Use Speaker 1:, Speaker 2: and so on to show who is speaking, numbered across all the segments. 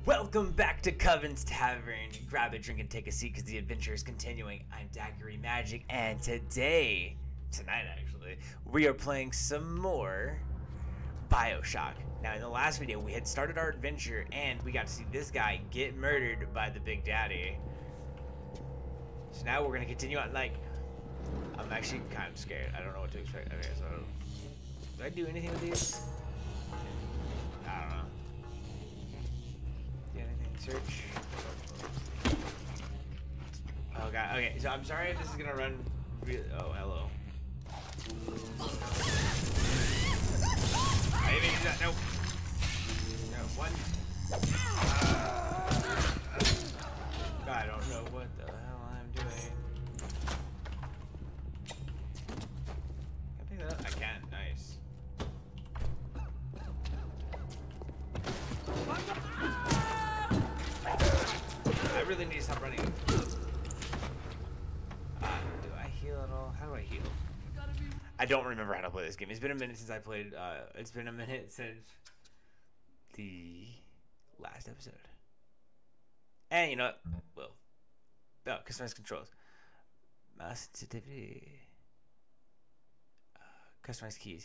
Speaker 1: Welcome back to Coven's Tavern. Grab a drink and take a seat because the adventure is continuing. I'm Daiquiri Magic, and tonight actually, we are playing some more BioShock. Now, in the last video, we had started our adventure, and we got to see this guy get murdered by the Big Daddy. So now we're going to continue on, like, I'm actually kind of scared. I don't know what to expect. Okay, so, do I do anything with these? I don't know. Search. Oh god. Okay, so I'm sorry if this is gonna run. Oh, hello. I didn't do that. Nope. No, one. I don't know what the hell I'm doing. Can I pick that up? I can. Nice. I really need to stop running. Do I heal at all? How do I heal? I don't remember how to play this game. It's been a minute since I played. It's been a minute since the last episode. And you know what? Well, customize controls. Mouse sensitivity. Customize keys.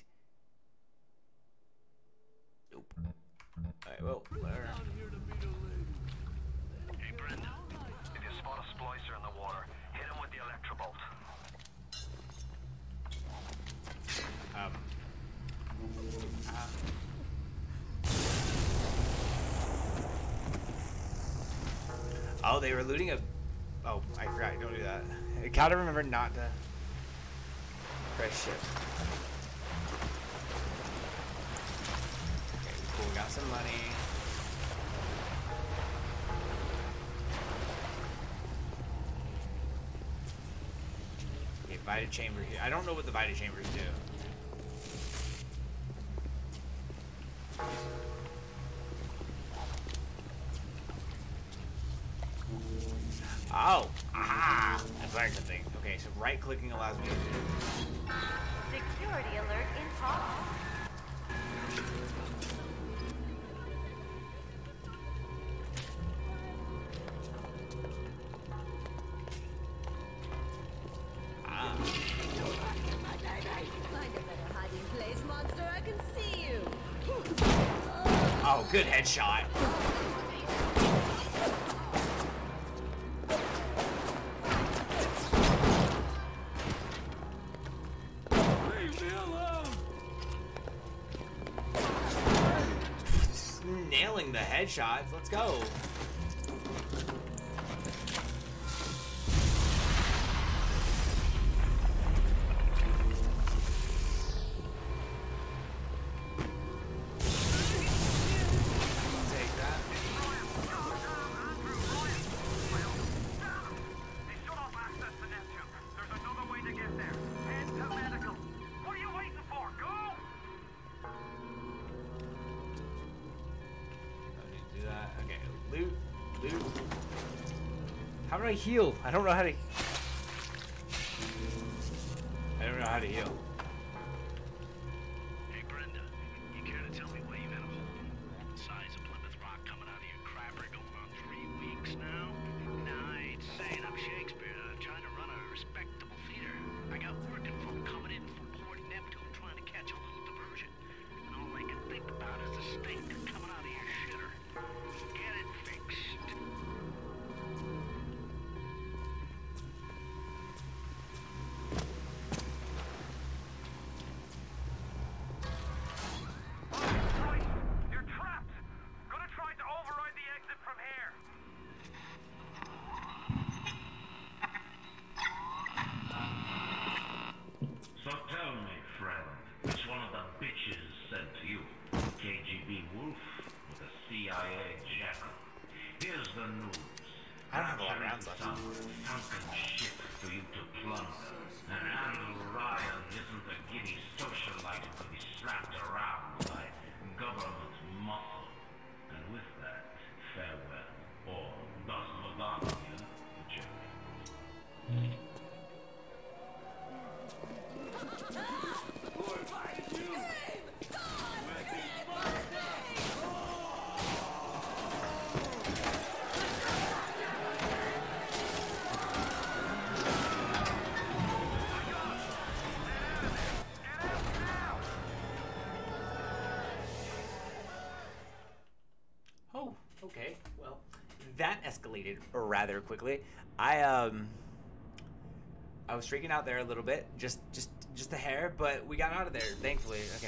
Speaker 1: Nope. Alright, well, whatever.
Speaker 2: Hey, Brenda. If you spot a splicer in the water, hit him with the electrobolt.
Speaker 1: Oh, they were looting a... Oh, I forgot. Don't do that. I gotta remember not to press shift. Okay, cool. We got some money. Okay, Vita chamber here. I don't know what the Vita chambers do. Oh! Aha! I've learned something. Okay, so right-clicking allows me to do...
Speaker 3: Security alert in progress.
Speaker 4: Find a better hiding place, monster. I can see you.
Speaker 1: Oh, good headshot.
Speaker 2: Leave me alone!
Speaker 1: Nailing the headshots. Let's go. How do I heal? I don't know how to... I don't know how to heal.
Speaker 2: Hey, Brenda. You care to tell me why you've had a hole the size of Plymouth Rock coming out of your crapper going on 3 weeks now? Nah, I ain't saying I'm Shakespeare. I'm trying to run a respectable theater. I got working folk coming in from Port Neptune trying to catch a little diversion. And all I can think about is the stink coming out of your shitter. Get it fixed.
Speaker 5: So tell me, friend, which one of the bitches sent to you? KGB Wolf or the CIA Jackal? Here's the news.
Speaker 1: I don't have a lot of rounds left.
Speaker 5: Some sunken ship for you to plunder. And Andrew Ryan isn't a giddy socialite who can be slapped around by government muscle. And with that, farewell. Or does Madonna here, Jerry?
Speaker 1: Okay, well, that escalated rather quickly. I was freaking out there a little bit, just a hair, but we got out of there, thankfully. Okay.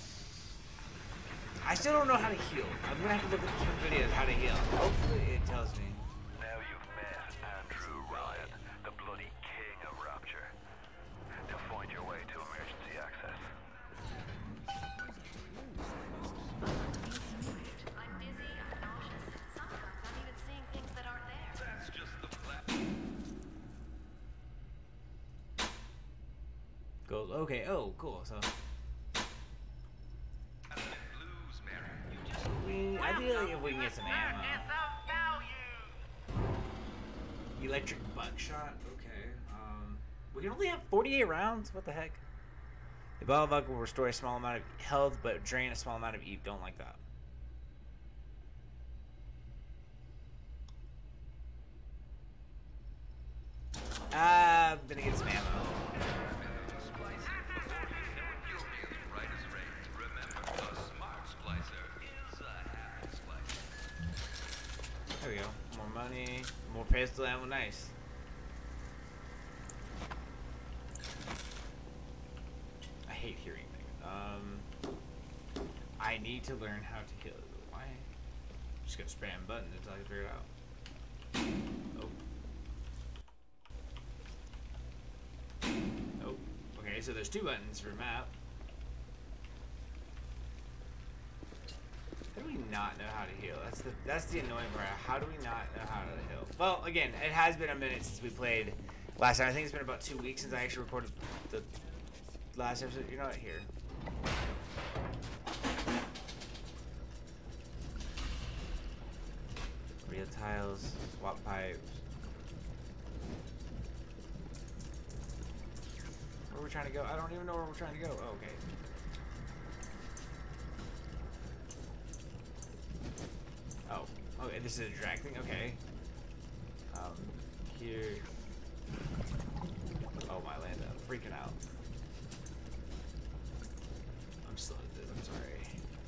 Speaker 1: I still don't know how to heal. I'm gonna have to look at the video of how to heal. Hopefully it tells me.
Speaker 2: Now you've met Andrew Ryan, the bloody king of Rapture. To find your way to emergency access.
Speaker 3: I'm dizzy, I'm nauseous, and sometimes I'm even seeing things that aren't there.
Speaker 2: That's just the flat.
Speaker 1: Goes, okay, oh, cool, so. I feel like if we can get some ammo. Electric buckshot, okay. We can only have 48 rounds, what the heck? The bottle buck will restore a small amount of health, but drain a small amount of EVE. Don't like that. I'm gonna get some ammo. There we go. More money, more pistol ammo, nice. I hate hearing things. I need to learn how to kill. Why? I'm just gonna spam buttons until I can figure it out. Oh. Oh. Okay, so there's 2 buttons for map. How do we not know how to heal? That's the annoying part. How do we not know how to heal? Well, again, it has been a minute since we played last time. I think it's been about 2 weeks since I actually recorded the last episode. You're not here. Real tiles, swap pipes. Where are we trying to go? I don't even know where we're trying to go. Oh, okay. Oh, okay, this is a drag thing? Okay. Here. Oh my land, I'm freaking out. I'm slow at this, I'm sorry.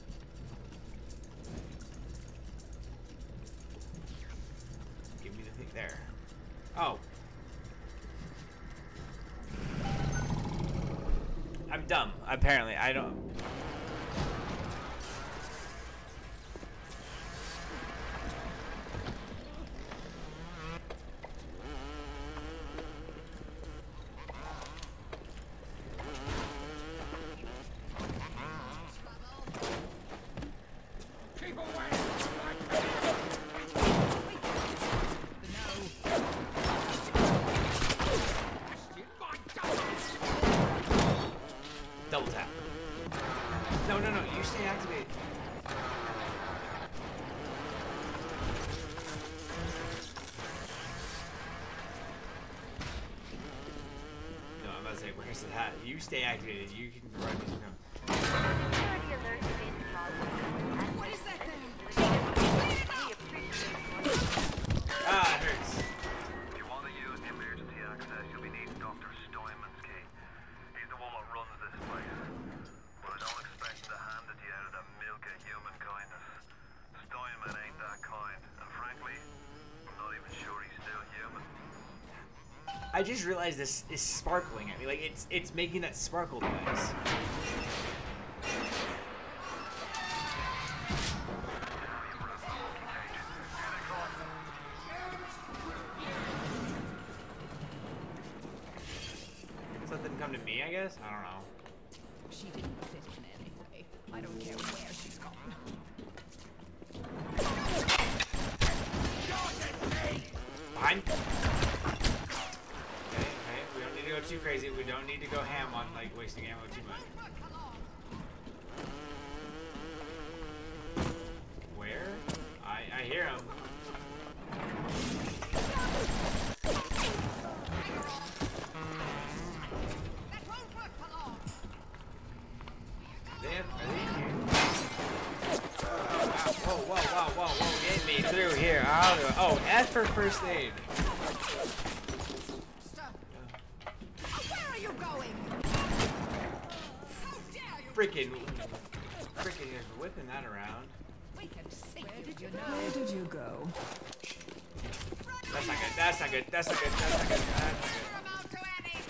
Speaker 1: Give me the thing there. Oh. I'm dumb, apparently. I don't. Double tap. No, you stay activated. No, I'm about to say, where's the hat? You stay activated. You can run this room.
Speaker 3: Security alert is in progress.
Speaker 4: What is that thing?
Speaker 1: Ah, it hurts.
Speaker 2: If you want to use the emergency access, you'll be needing Dr. Stoyman's key. He's the one that runs this place. But I don't expect him to hand it to you out of the milk of human kindness. Stoyman ain't that kind, and frankly, I'm not even sure he's still human.
Speaker 1: I just realized this is sparkling at me. Like, it's making that sparkle noise. Something come to me, I guess? I don't know.
Speaker 6: She didn't fit in anyway. I don't care where she's gone.
Speaker 1: Behind. Okay. We don't need to go too crazy. We don't need to go ham on, like, wasting ammo too much. Where? I hear him. Whoa, get me through here. Oh, F for first aid.
Speaker 4: Stop. Where are you going? How dare you?
Speaker 1: Freaking just whipping that around.
Speaker 6: We can sink
Speaker 4: Where
Speaker 6: you,
Speaker 4: did you
Speaker 6: you know.
Speaker 4: go?
Speaker 6: Where did you go?
Speaker 1: That's not good. That's not good. That's not good. That's not good. That's not good.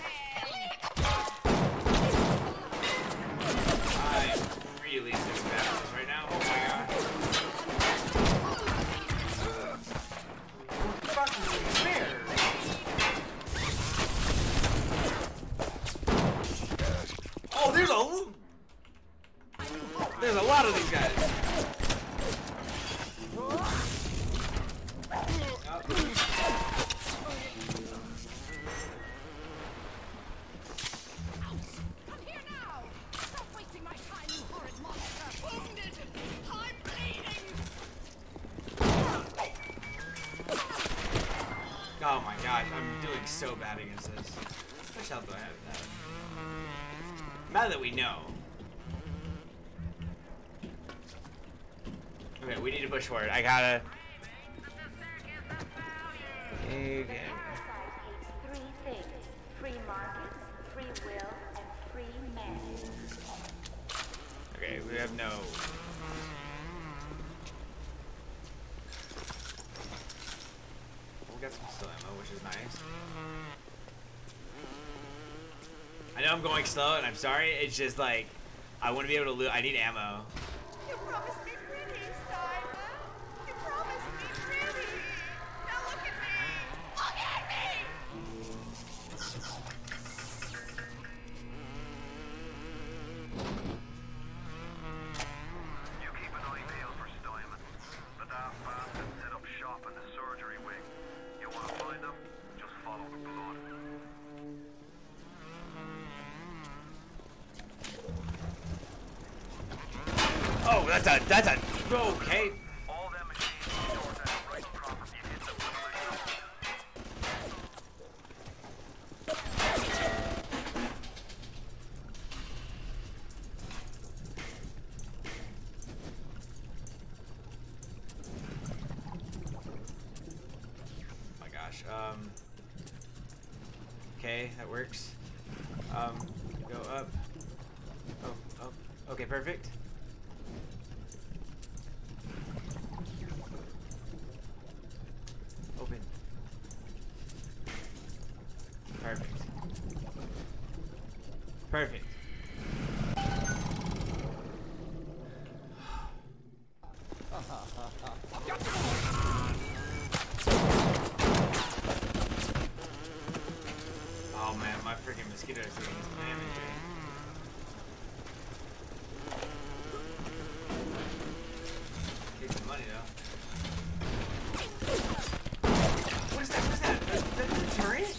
Speaker 1: I'm really doing bad at this right now. Oh my god. Fucking where? Oh, there's a lot of these guys.
Speaker 6: Come here now! Stop wasting my time, you horrid monster! Wounded! I'm bleeding!
Speaker 1: Oh my gosh, I'm doing so bad against this. How much health do I have now? Now that we know. Okay, we need to push forward. I gotta. Okay.
Speaker 3: Parasite hates three things: free markets, free will, and free men.
Speaker 1: Okay, we have no. We got some still ammo, which is nice. I know I'm going slow, and I'm sorry. It's just like I want to be able to loot. I need ammo.
Speaker 3: You promised me pretty, Simon. You promised me pretty. Now look at me. Look at me.
Speaker 2: You keep an eye peeled for Steinman. The daft bastard set up shop in the surgery wing. You want to find him? Just follow the blood.
Speaker 1: Oh, that's a okay.
Speaker 2: All them machines stored at the right property hit them with
Speaker 1: Oh my gosh. Okay, that works. Go up. Oh. Okay, perfect. Open. Perfect. Perfect. Oh man, my freaking mosquitoes doing some damage. Take some money though. What is that? What is that? That's a turret?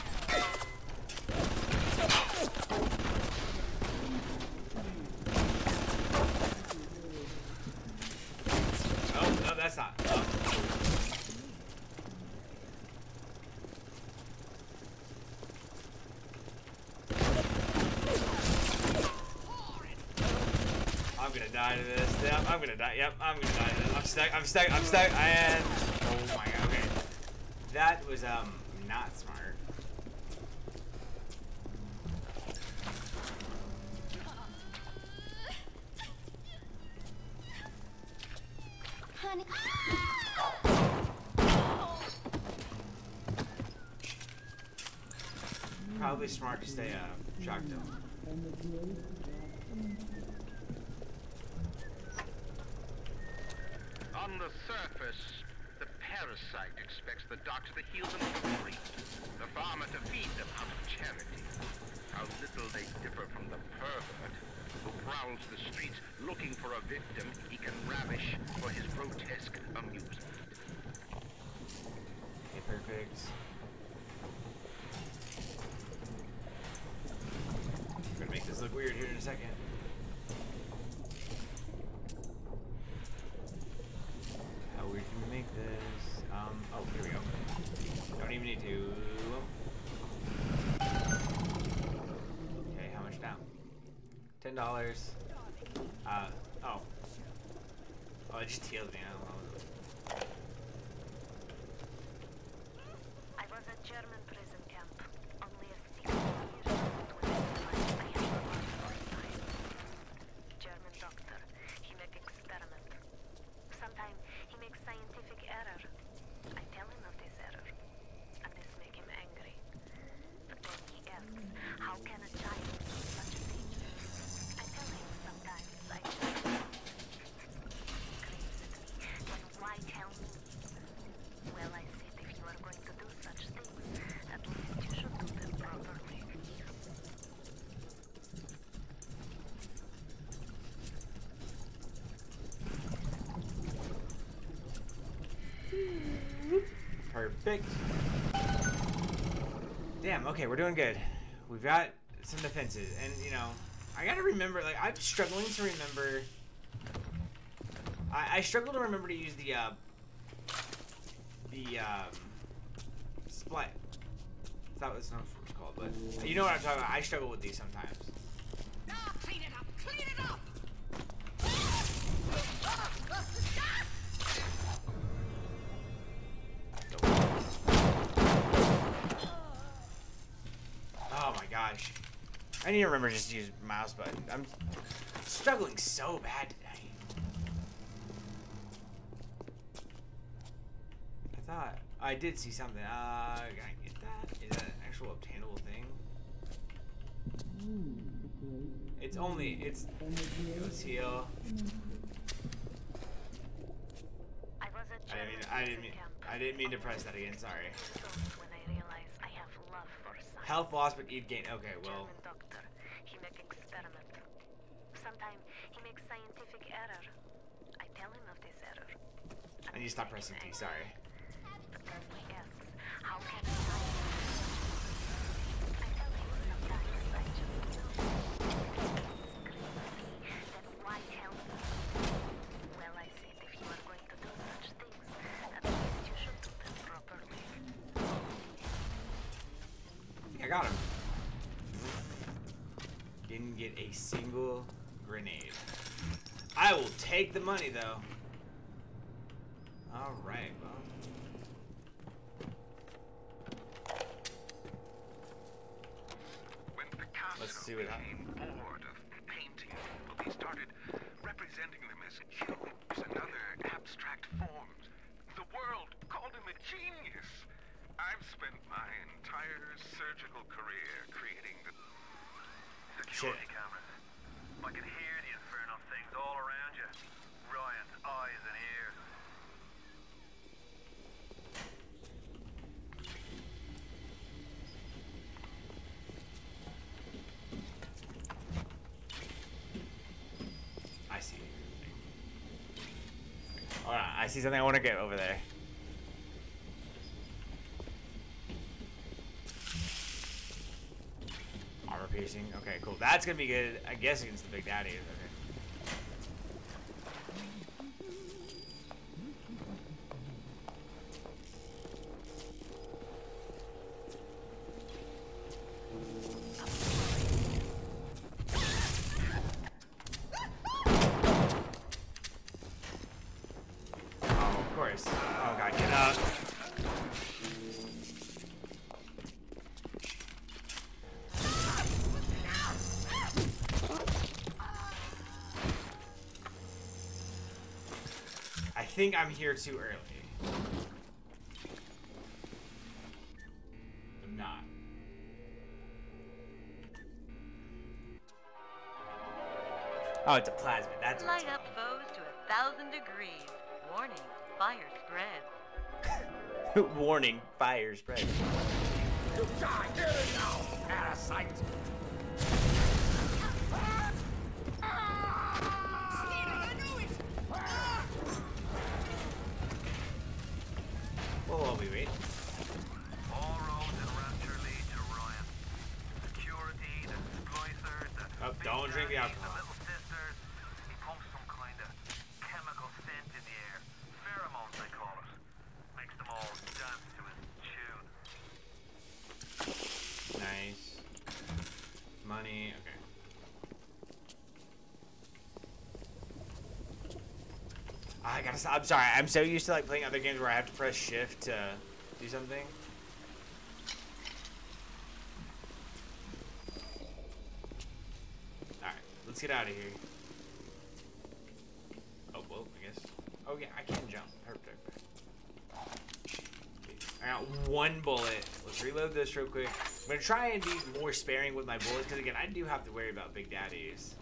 Speaker 1: Oh, no, that's not. Oh. I'm gonna die to this. Yep, I'm gonna die. Yep, I'm gonna die to this. I'm stuck. And oh my god. Okay, that was not smart.
Speaker 3: Honey.
Speaker 1: Probably smart to stay shocked though.
Speaker 2: On the surface, the parasite expects the doctor to heal them for free, the farmer to feed them out of charity. How little they differ from the pervert who prowls the streets looking for a victim he can ravish for his grotesque amusement.
Speaker 1: Okay, perfect. I'm gonna make this look weird here in a second. How weird can we make this? Oh, here we go. Don't even need to. Okay, how much down? $10. Oh. Oh, it just healed me. I don't know.
Speaker 3: I was at German prison camp. Only a few years old when I German doctor. He make experiment.
Speaker 1: Perfect. Damn, okay, we're doing good. We've got some defenses, and you know, I gotta remember, like, I'm struggling to remember. I struggle to remember to use the split. That was not what it's called, but you know what I'm talking about. I struggle with these sometimes.
Speaker 6: Now clean it up! Clean it up!
Speaker 1: Oh my gosh. I need to remember just to use mouse button. I'm struggling so bad today. I thought I did see something. Can I get that? Is that an actual obtainable thing? It's only, let's heal. I didn't mean to press that again, sorry. Health loss but EVE gain. Okay, well.
Speaker 7: Doctor. He make experiment. Sometimes he makes scientific error. I tell him of this error.
Speaker 1: I need to stop pressing T, sorry.
Speaker 7: But then he asks, how can I hide? I tell him sometimes I just know. Then why tell me? Well, I said if you are going to do such things, at least you should do them properly.
Speaker 1: I got him. Didn't get a single grenade. I will take the money though. Alright, well.
Speaker 2: When Picasso
Speaker 1: Let's see what
Speaker 2: became bored of painting people, he started representing them as cubes and other abstract forms. The world called him a genius. I've spent my entire surgical career creating the
Speaker 1: Security
Speaker 2: cameras. I can hear the infernal things all around you. Ryan's eyes and ears.
Speaker 1: I see. Hold on, I see something I want to get over there. Armor piercing. Okay, cool. That's gonna be good, I guess, against the big daddies. Okay. Oh, of course. Oh god, get up. I think I'm here too early. I'm not. Oh, it's a plasmid. That's what
Speaker 8: Light up foes to 1,000 degrees. Warning, fire spread.
Speaker 1: Warning, fire spread.
Speaker 9: You die here now, parasite!
Speaker 1: Whoa, whoa, wait.
Speaker 2: All roads in Rapture lead to Ryan. Security, the splicers, the
Speaker 1: Oh,
Speaker 2: big
Speaker 1: don't drink the
Speaker 2: daddies,
Speaker 1: alcohol.
Speaker 2: the little sisters. He pumps some kind of chemical scent in the air. Pheromones, they call it. Makes them all dance to his tune.
Speaker 1: Nice. Money, okay. I gotta stop. I'm sorry. I'm so used to like playing other games where I have to press shift to do something. Alright, let's get out of here. Oh, well, I guess. Oh, yeah, I can jump. Perfect. I got one bullet. Let's reload this real quick. I'm gonna try and be more sparing with my bullets because, again, I do have to worry about big daddies.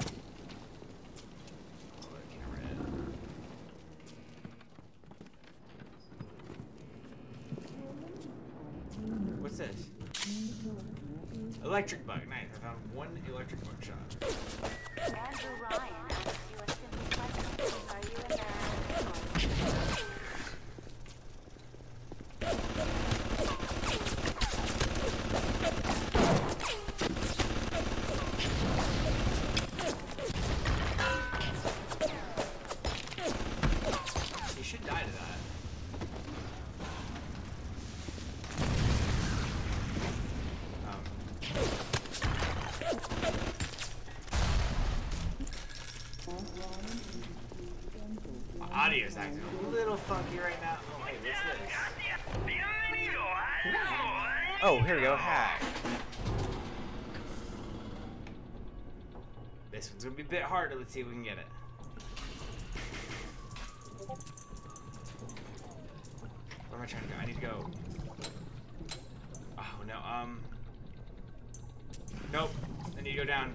Speaker 1: What's this? Electric bug. Nice. I found one electric bug shot.
Speaker 7: Andrew Ryan asks you a simple question. Are you a man or a woman?
Speaker 1: audio is acting a little funky right now. Oh, hey, what's this? Oh, here we go. Hack. This one's gonna be a bit harder. Let's see if we can get it. Where am I trying to go? I need to go. Oh no. Nope. I need to go down.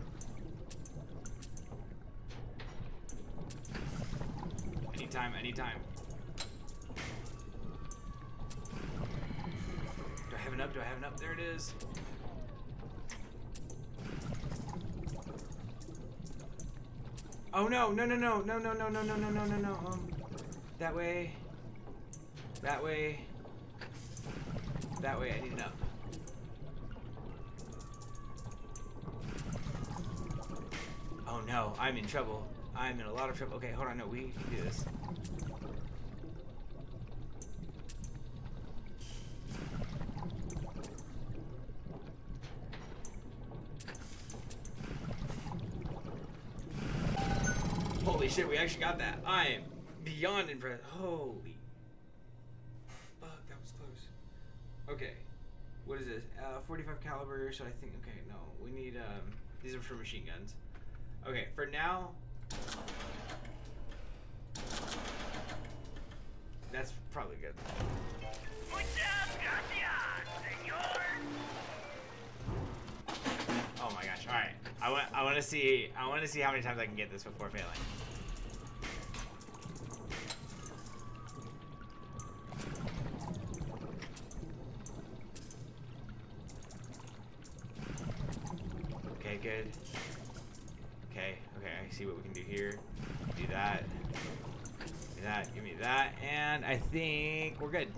Speaker 1: Anytime, anytime. Do I have an up? Do I have an up? There it is. Oh no, no, no, no, no, no, no, no, no, no, no, no, no. That way. That way. That way, I need an up. Oh no, I'm in trouble. I'm in a lot of trouble. Okay, hold on, no, we can do this. Holy shit, we actually got that. I am beyond impressed. Holy fuck, that was close. Okay, what is this? 45 caliber, so I think, okay, no, we need, these are for machine guns. Okay, for now, that's probably good. Oh my gosh! All right, I want to see how many times I can get this before failing. Okay, good. Okay, I see what we can do here. Do that. Do that. Give me that. And I think we're good.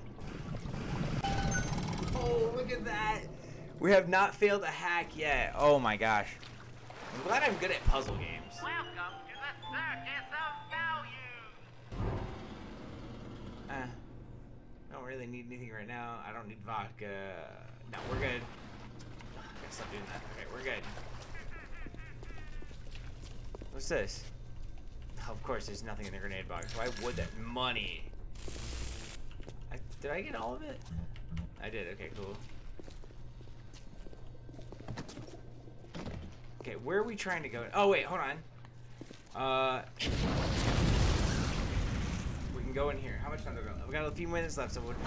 Speaker 1: Oh, look at that. We have not failed a hack yet. Oh my gosh. I'm glad I'm good at puzzle games.
Speaker 2: Welcome to the circus of value.
Speaker 1: I don't really need anything right now. I don't need vodka. No, we're good. I gotta stop doing that. Okay, we're good. What's this? Oh, of course, there's nothing in the grenade box. Why would that? Money. Did I get all of it? I did. Okay, cool. Okay, where are we trying to go? Oh, wait, hold on. We can go in here. How much time do we got? We got a few minutes left, so we'll...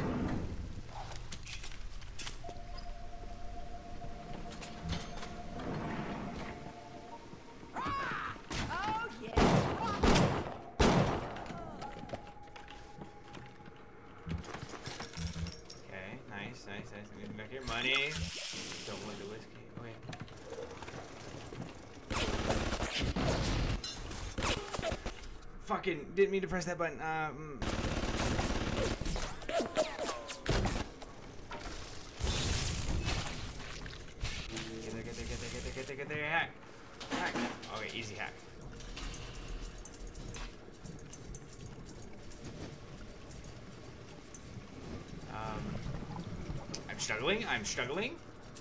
Speaker 1: Nice. Let me back here. Money. Don't want the whiskey. Okay. Fucking didn't mean to press that button. Get there. Hack. Okay, easy hack. I'm struggling.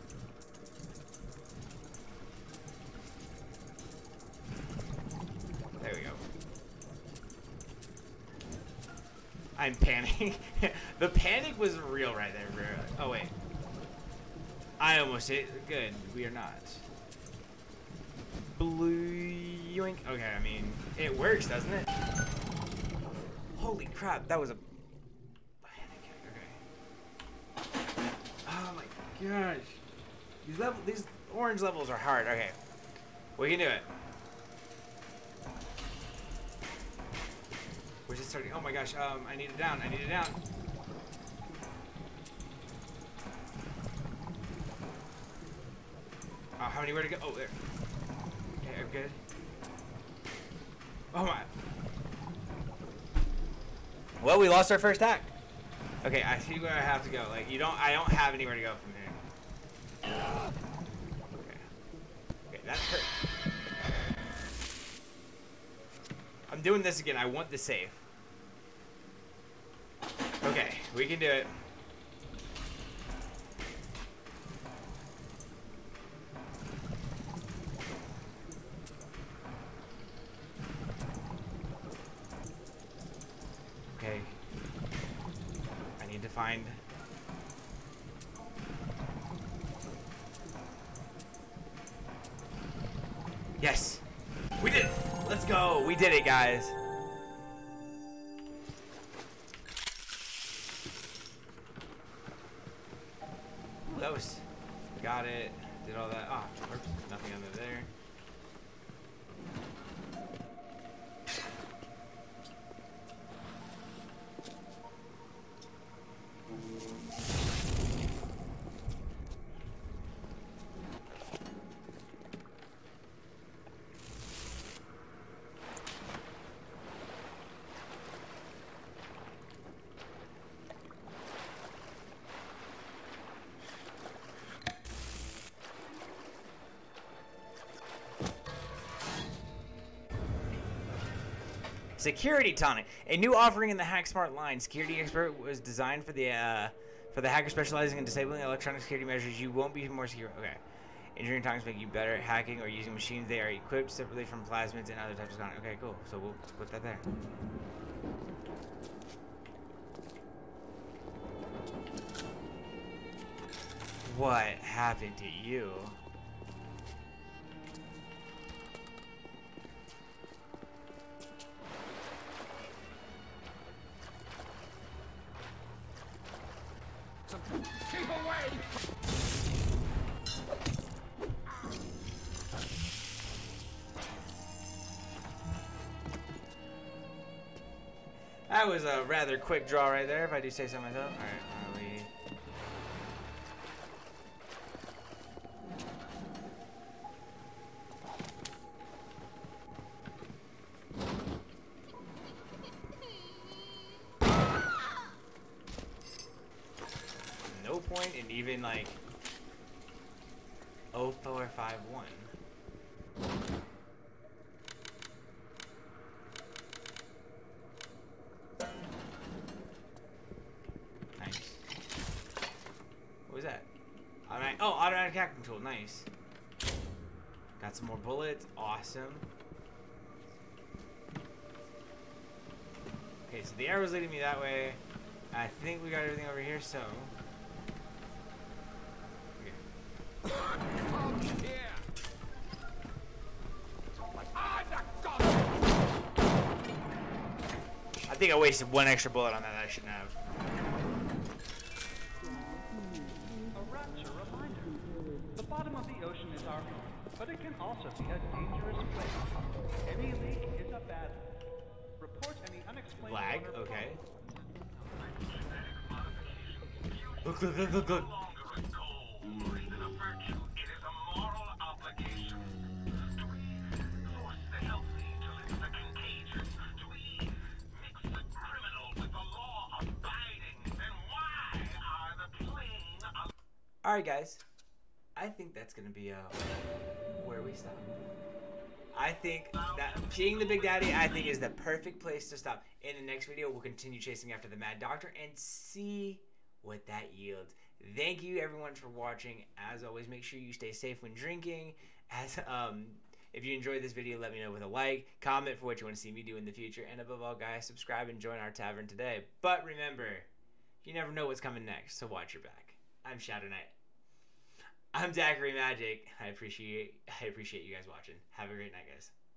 Speaker 1: There we go. I'm panicking. The panic was real right there, bro. Oh, wait. I almost hit. Good. We are not. Blue yoink. Okay, I mean, it works, doesn't it? Holy crap, that was a... Gosh, these orange levels are hard. Okay, we can do it. Where's it starting? Oh my gosh, I need it down. How many? Where to go? Oh, there. Okay, I'm good. Oh my. Well, we lost our first hack. Okay, I see where I have to go. Like, I don't have anywhere to go from here. Okay, that hurt. I'm doing this again. I want the save. Okay, we can do it. Okay. I need to find... Yes! We did it! Let's go! We did it, guys! Ooh, that was... Got it. Did all that. Ah, oh, oops. Nothing under there. Security tonic, a new offering in the HackSmart line. Security Expert was designed for the hacker specializing in disabling electronic security measures. You won't be more secure. Okay. Engineering tonics make you better at hacking or using machines. They are equipped separately from plasmids and other types of content. Okay, cool. So we'll put that there. What happened to you?
Speaker 9: Keep away!
Speaker 1: That was a rather quick draw right there, if I do say so myself. Alright, no point in even like 0451. Nice. What was that? Automatic hacking tool. Nice. Got some more bullets. Awesome. Okay, so the arrow's leading me that way. I think we got everything over here, so... I think I wasted one extra bullet on that I shouldn't have.
Speaker 10: A rapture reminder. The bottom of the ocean is our home, but it can also be a dangerous place. Any leak is a bad leak. Report any unexplained
Speaker 1: Lag, okay. Look. Alright guys, I think that's going to be where we stop. I think that being the Big Daddy, I think, is the perfect place to stop. In the next video, we'll continue chasing after the Mad Doctor and see what that yields. Thank you everyone for watching. As always, make sure you stay safe when drinking. If you enjoyed this video, let me know with a like, comment for what you want to see me do in the future, and above all, guys, subscribe and join our tavern today. But remember, you never know what's coming next, so watch your back. I'm Shadow Knight. I'm Daiquiri Magic. I appreciate you guys watching. Have a great night, guys.